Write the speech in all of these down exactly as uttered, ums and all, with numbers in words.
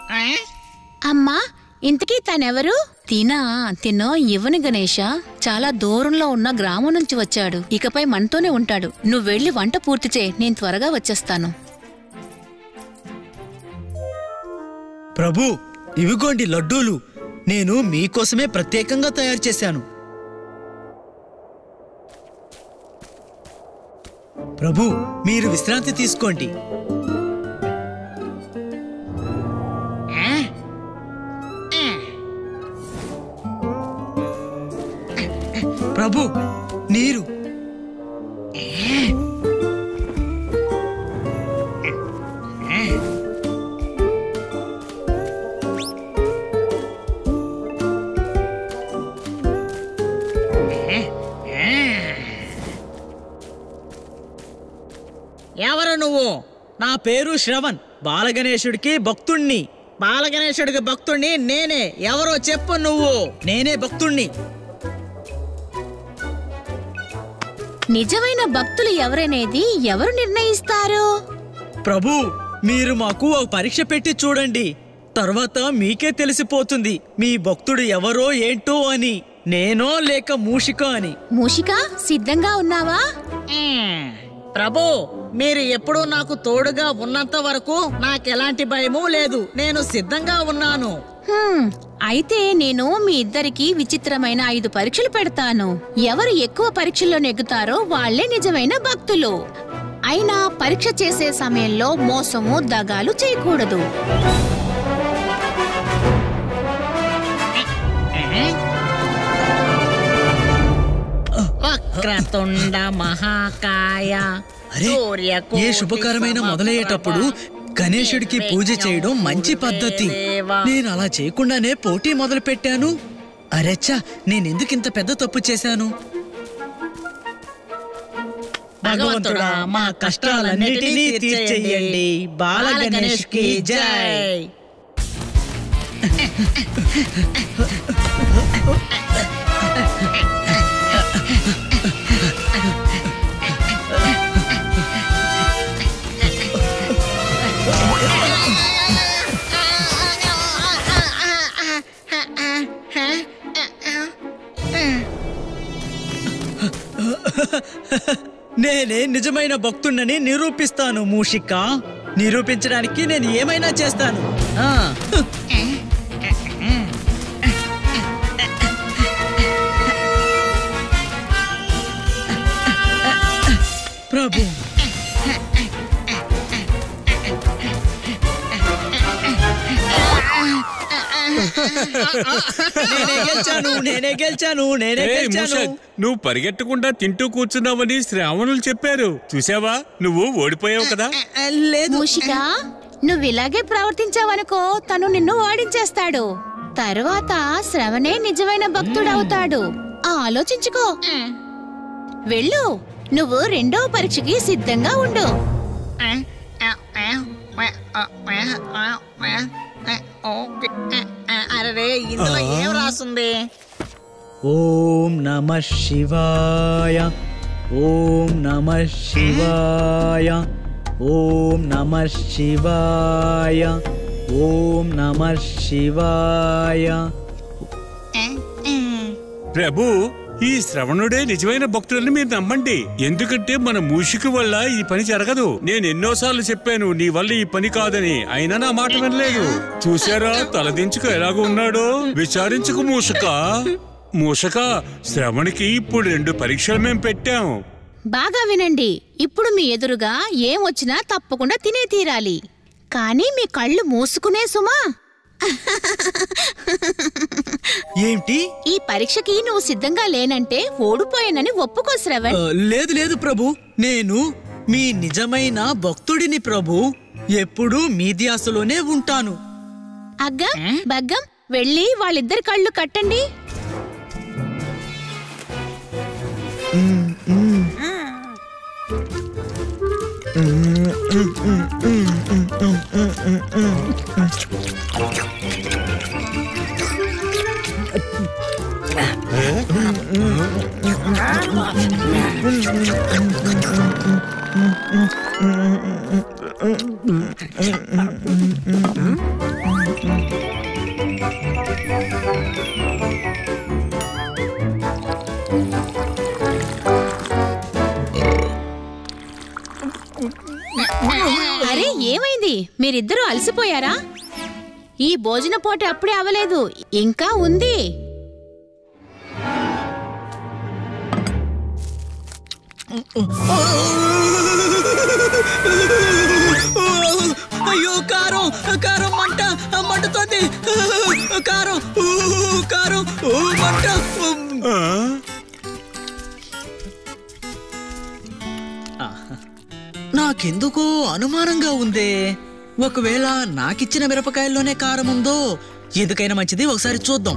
అమ్మా, ఇంతకీ తనెవరు? తినా తినో ఇవ్వని గణేష చాలా దూరంలో ఉన్న గ్రామం నుంచి వచ్చాడు. ఇకపై మనతోనే ఉంటాడు. నువ్వు వెళ్లి వంట పూర్తి చేయి, నేను త్వరగా వచ్చేస్తాను. ప్రభు, ఇవిగోండి లడ్డూలు. నేను మీకోసమే ప్రత్యేకంగా తయారు చేశాను. ప్రభు, మీరు విశ్రాంతి తీసుకోండి. ప్రభు, నీరు. ఎవరు నువ్వు? నా పేరు శ్రవణ్, బాలగణేశుడికి భక్తుణ్ణి. బాలగణేశుడికి భక్తుణ్ణి నేనే. ఎవరో చెప్పు నువ్వు. నేనే భక్తుణ్ణి. నిజమైన భక్తులు ఎవరనేది ఎవరు నిర్ణయిస్తారు? ప్రభు, మీరు మాకు ఒక పరీక్ష పెట్టి చూడండి. తర్వాత మీకే తెలిసిపోతుంది మీ భక్తుడు ఎవరో ఏంటో అని. నేనో లేక మూషిక అని. మూషిక, సిద్ధంగా ఉన్నావా? ప్రభు, మీరు ఎప్పుడూ నాకు తోడుగా ఉన్నంత వరకు నాకెలాంటి భయమూ లేదు. నేను సిద్ధంగా ఉన్నాను. అయితే నేను మీ ఇద్దరికి విచిత్రమైన ఐదు పరీక్షలు పెడతాను. ఎవరు ఎక్కువ పరీక్షల్లో నెగ్గుతారో వాళ్లే నిజమైన భక్తులు. అయినా పరీక్ష చేసే సమయంలో మోసము దగాలు చేయకూడదు. వక్రతుండ మహాకాయ. అరే, ఏ శుభకరమైన మొదలయ్యేటప్పుడు గణేశుడికి పూజ చేయడం మంచి పద్ధతి. నేను అలా చేయకుండానే పోటీ మొదలు పెట్టాను. అరెచ్చా, నేనెందుకు ఇంత పెద్ద తప్పు చేశాను? భగవంతుడా, మా కష్టాలన్నిటినీ తీర్చేయండి. బాల గణేష్ కి జై. నేనే నిజమైన భక్తుణ్ణని నిరూపిస్తాను మూషిక. నిరూపించడానికి నేను ఏమైనా చేస్తాను. ప్రభు, నేనే గెలిచాను నేనే గెలిచాను నేనే గెలిచాను. నువ్వు పరిగెట్టకుండా తింటూ కూర్చున్నావని శ్రావణులు చెప్పారు. చూసావా, నువ్వు ఓడిపోయావు కదా. లేదు మూషిక, నువ్వు ఇలాగే ప్రవర్తించావనుకో తను నిన్ను ఓడించేస్తాడు. తర్వాత శ్రవణే నిజమైన భక్తుడవుతాడు. ఆలోచించుకో. వెళ్ళు, నువ్వు రెండవ పరీక్షకి సిద్ధంగా ఉండు. అరే, ఇందులో ఏం రాస్తుంది? ఓం నమః శివాయ, ఓం నమః శివాయ, ఓం నమః శివాయ, ఓం నమః శివాయ. ప్రభు, ఈ శ్రవణుడే నిజమైన భక్తులని మీరు నమ్మండి. ఎందుకంటే మన మూషిక వల్ల ఈ పని జరగదు. నేను ఎన్నోసార్లు చెప్పాను నీ వల్ల ఈ పని కాదని, అయినా నా మాట వినలేదు. చూసారా, తలదించుకు ఎలాగో ఉన్నాడో. విచారించుకు మూషక. మూషక, శ్రవణికి ఇప్పుడు రెండు పరీక్షలు మేము పెట్టాం. బాగా వినండి. ఇప్పుడు మీ ఎదురుగా ఏం వచ్చినా తప్పకుండా తినే తీరాలి. కానీ మీ కళ్ళు మూసుకునే సుమా. ఏంటి? ఈ పరీక్షకి నువ్వు సిద్ధంగా లేనంటే ఓడిపోయానని ఒప్పుకో శ్రవణ్. లేదు లేదు ప్రభు, నేను మీ నిజమైన భక్తుడిని ప్రభు. ఎప్పుడూ మీ ధ్యాసలోనే ఉంటాను. అగ్గం బగ్గం, వెళ్ళి వాళ్ళిద్దరి కళ్ళు కట్టండి. అరే ఏమైంది? మీరిద్దరూ అలసిపోయారా? ఈ భోజన పోటీ అప్పుడే అవలేదు, ఇంకా ఉంది. అయ్యో కారం కారం మంట మంటతోంది. కారం కారం మంట. నాకెందుకో అనుమానంగా ఉందే. ఒకవేళ నాకిచ్చిన మిరపకాయల్లోనే కారం ఉందో. ఎందుకైనా మంచిది, ఒకసారి చూద్దాం.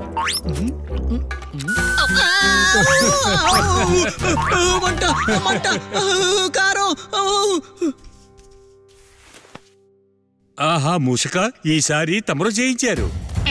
మంట మంట కారం. ఆహా మూషిక, ఈసారి తమరు చేయించారు.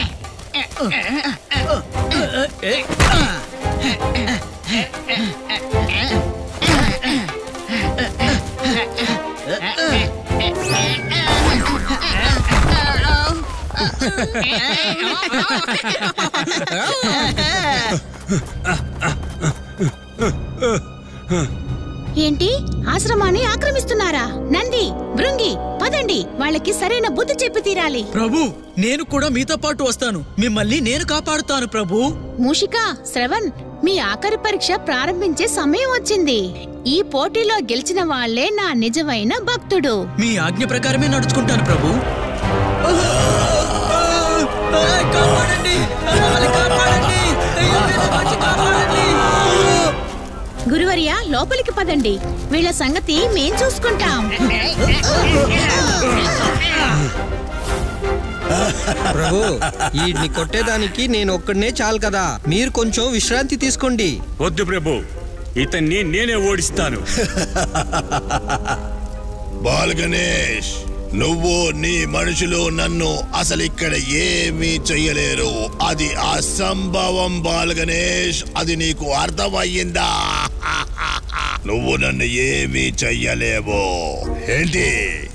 ఏంటి? ఆశ్రమాన్ని ఆక్రమిస్తున్నారా? నంది, భృంగి, పదండి, వాళ్ళకి సరైన బుద్ధి చెప్పి తీరాలి. ప్రభు, నేను కూడా మీతో పాటు వస్తాను. మిమ్మల్ని నేను కాపాడుతాను ప్రభు. మూషిక, శ్రవణ్, మీ ఆఖరి పరీక్ష ప్రారంభించే సమయం వచ్చింది. ఈ పోటీలో గెలిచిన వాళ్లే నా నిజమైన భక్తుడు. మీ ఆజ్ఞ ప్రకారమే నడుచుకుంటాను ప్రభు. గురువర్య, లోపలికి పదండి. వీళ్ళ సంగతి మేం చూసుకుంటాం. ప్రభు, ఈడ్ని కొట్టేదానికి నేను ఒక్కడనే చాలు కదా. మీరు కొంచెం విశ్రాంతి తీసుకోండి. వద్దు ప్రభు, ఇతన్ని నేనే ఓడిస్తాను. బాల్ గణేష్, నువ్వు నీ మనుషులు నన్ను అసలు ఇక్కడ ఏమీ చెయ్యలేరు. అది అసంభవం బాల్ గణేష్. అది నీకు అర్థమయ్యిందా? నువ్వు నన్ను ఏమీ చెయ్యలేవు. ఏంటి?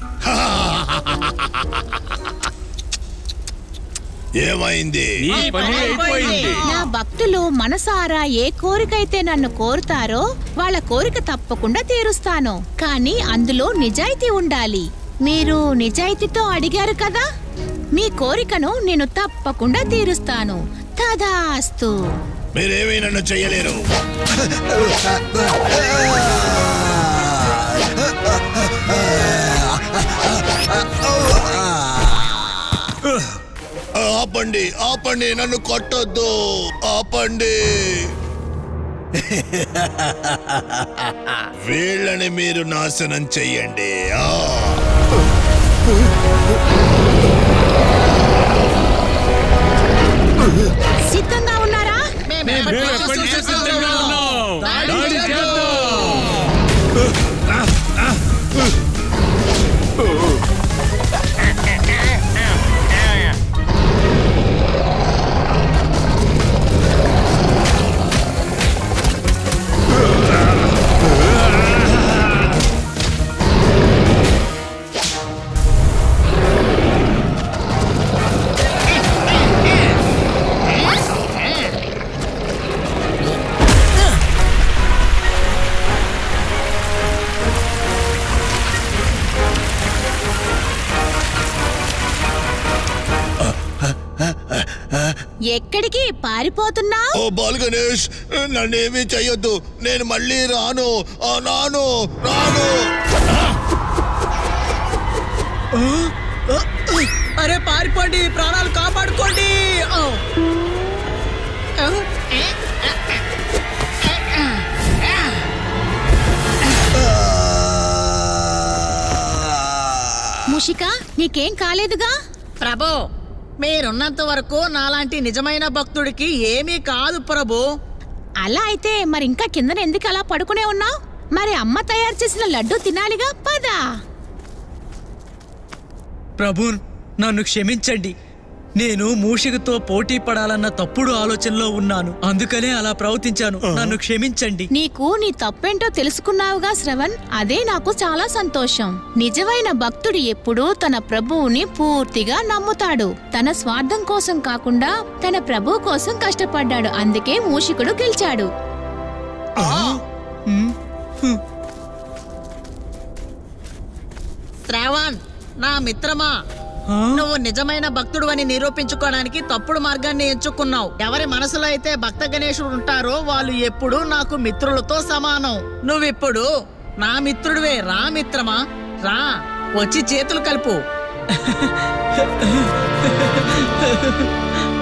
ఏమైంది? నా భక్తులు మనసారా ఏ కోరికైతే నన్ను కోరుతారో వాళ్ళ కోరిక తప్పకుండా తీరుస్తాను. కానీ అందులో నిజాయితీ ఉండాలి. మీరు నిజాయితీతో అడిగారు కదా, మీ కోరికను నేను తప్పకుండా తీరుస్తాను. తదాస్తు. మీరేమీ నన్ను చెయ్యలేరు. ఆపండి, ఆపండి, నన్ను కొట్టొద్దు, ఆపండి. వీళ్ళని మీరు నాశనం చెయ్యండి. సిద్ధంగా ఉన్నారా? ఎక్కడికి పారిపోతున్నావు? ఓ బాల్ గణేష్, నన్నేమీ చెయ్యొద్దు. నేను మళ్ళీ రాను, రాను, రాను. అరే పారిపోండి, ప్రాణాలు కాపాడుకోండి. మూషిక, నీకేం కాలేదుగా? ప్రభు, మీరున్నంత వరకు నాలాంటి నిజమైన భక్తుడికి ఏమీ కాదు ప్రభు. అలా అయితే మరి ఇంకా కిందన ఎందుకు అలా పడుకునే ఉన్నావు? మరి అమ్మ తయారు చేసిన లడ్డు తినాలిగా, పదా. ప్రభు, నన్ను క్షమించండి. నేను మూషికతో పోటీ పడాలన్న తప్పుడు ఆలోచనలో ఉన్నాను. అందుకనే అలా ప్రవర్తించాను. నన్ను క్షమించండి. నీకు నీ తప్పేంటో తెలుసుకున్నావుగా శ్రవణ్, అదే నాకు చాలా సంతోషం. నిజమైన భక్తుడు ఎప్పుడూ తన ప్రభువుని పూర్తిగా నమ్ముతాడు. తన స్వార్థం కోసం కాకుండా తన ప్రభువు కోసం కష్టపడ్డాడు. అందుకే మూషికుడు గెలిచాడు. శ్రవణ్, నా మిత్రమా, నువ్వు నిజమైన భక్తుడు అని నిరూపించుకోవడానికి తప్పుడు మార్గాన్ని ఎంచుకున్నావు. ఎవరి మనసులో అయితే భక్త గణేశుడు ఉంటారో వాళ్ళు ఎప్పుడూ నాకు మిత్రులతో సమానం. నువ్విప్పుడు నా మిత్రుడివే. రా మిత్రమా, రా, వచ్చి చేతులు కలుపు.